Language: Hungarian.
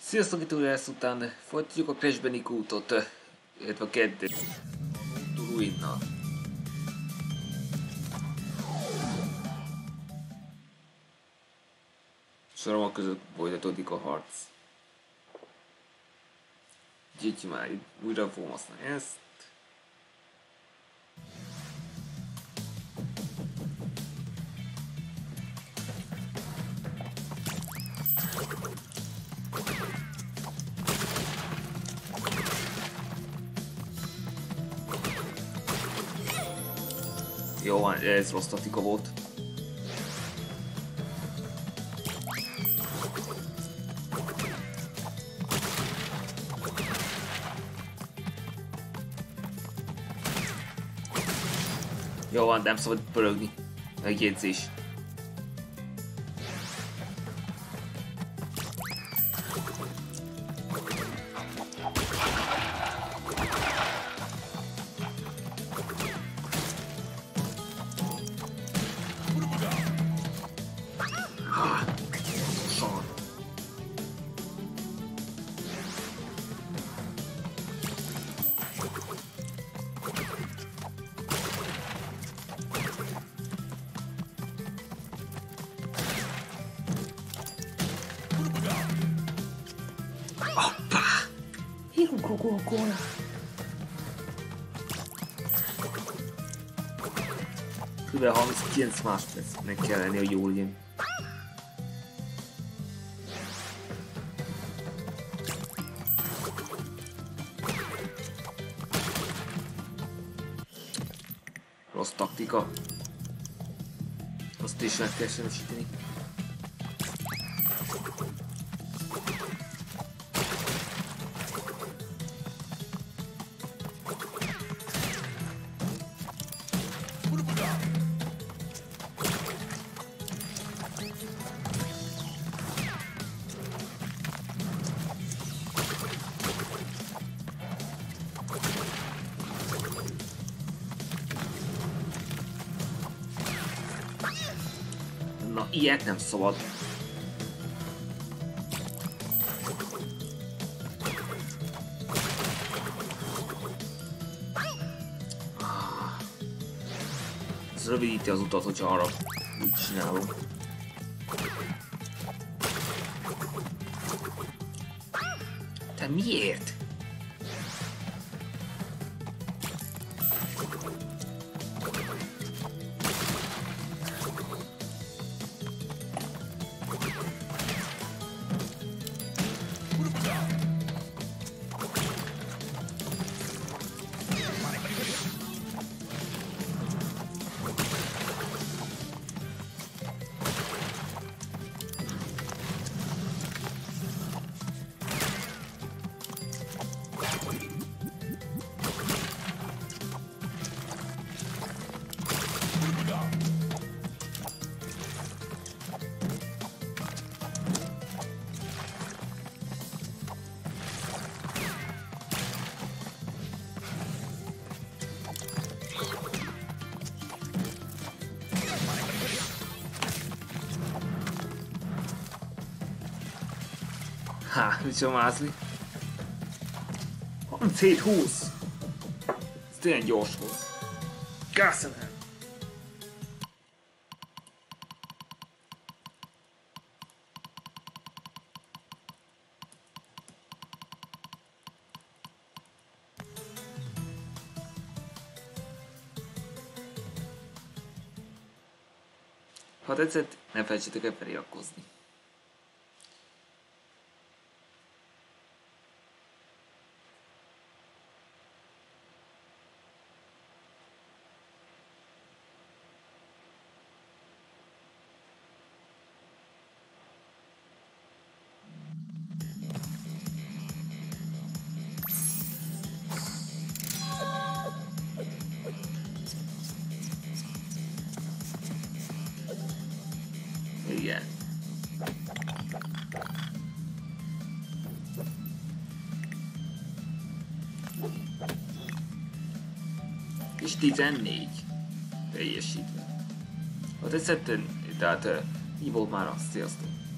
Sziasztok, itt újra ezt után folytatjuk a Crash Bandicootot, illetve a kettőt Ruinnal. Soromok között folytatódik a harc. Úgyhogy már újra fogom használni ezt. Jó van, ez rossz taktika volt. Jó van, nem szabad pörögni. Megjegyzés. Coca-Cola. Kb. 39 másodpercnek kell lenni, hogy jól legyen. Rossz taktika. Azt is meg kell semmisíteni. Na, ilyet nem szabad. Ez rövidíti az utat, hogyha arra úgy csinálom. Te miért? Ha, mit mázli? 37-20! Ez tényleg gyors volt. Köszönöm! Ha tetszett, ne felejtsétek el feliratkozni. Igen. És 14 teljesítve. Ha tetszett, tehát így volt már azt, sziasztok!